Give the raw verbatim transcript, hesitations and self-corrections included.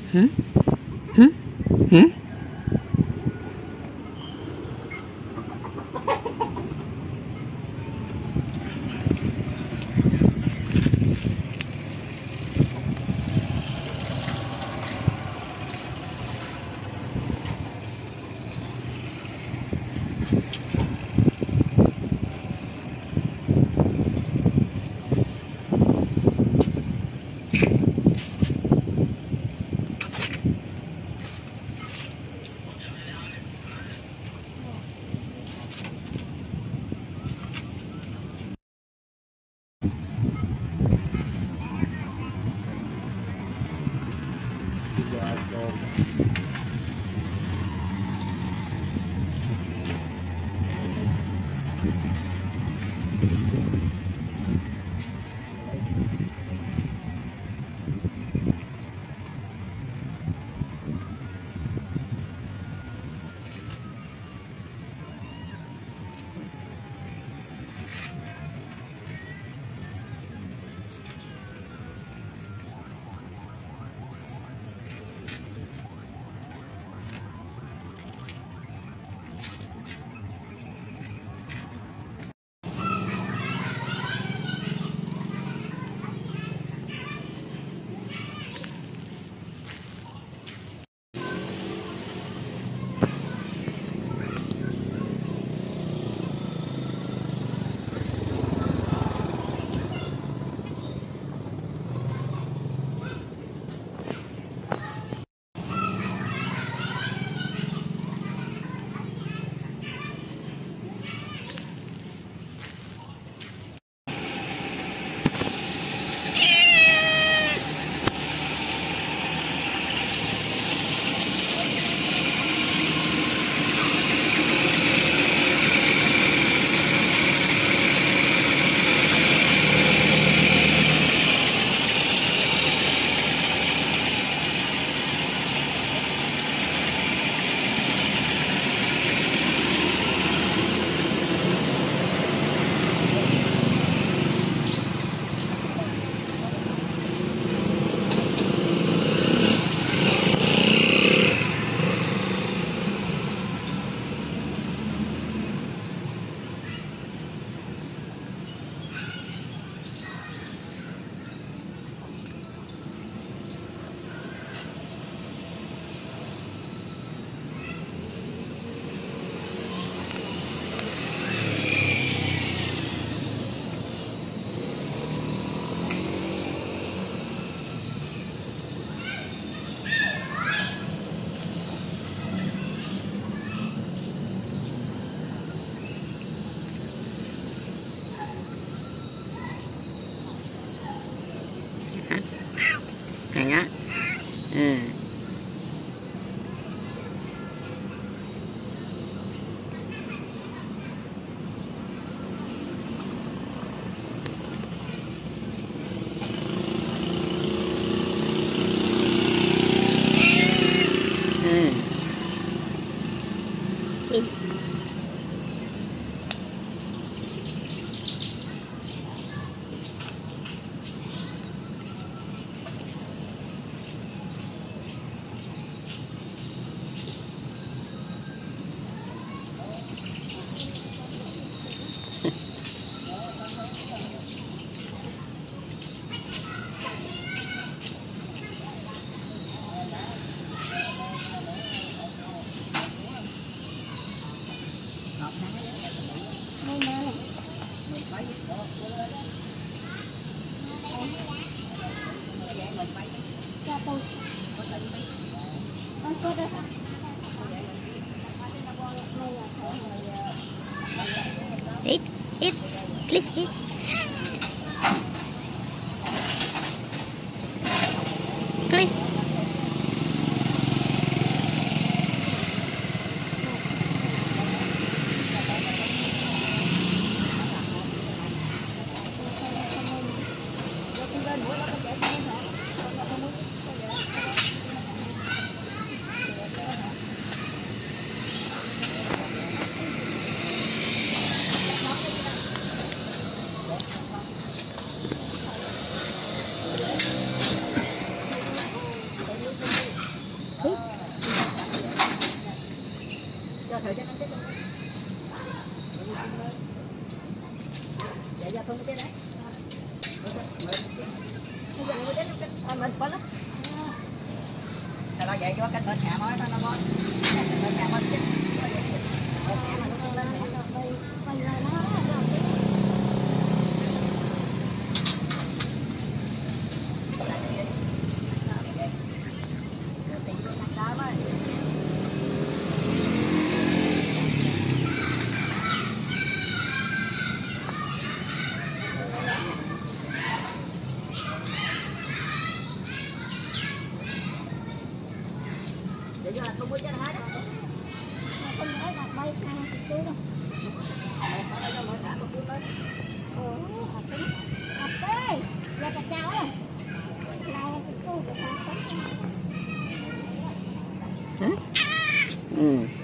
Hử? Hử? Hử? Này nhá. Ừ. Ừ. Ừ. Eat, eat, please eat. Please. Anh mình bớt lắm. Là vậy cho cái tên nhà mới nó nó tên nhà mới chứ. Vậy giờ không biết cái hai đó. Không nói là bay sang tôi đâu. Ở đâu mới thả một chút đấy. Ồ, học tính. Học đấy. Là các cháu à. Là tôi phải học tính. Ừ. Ừ.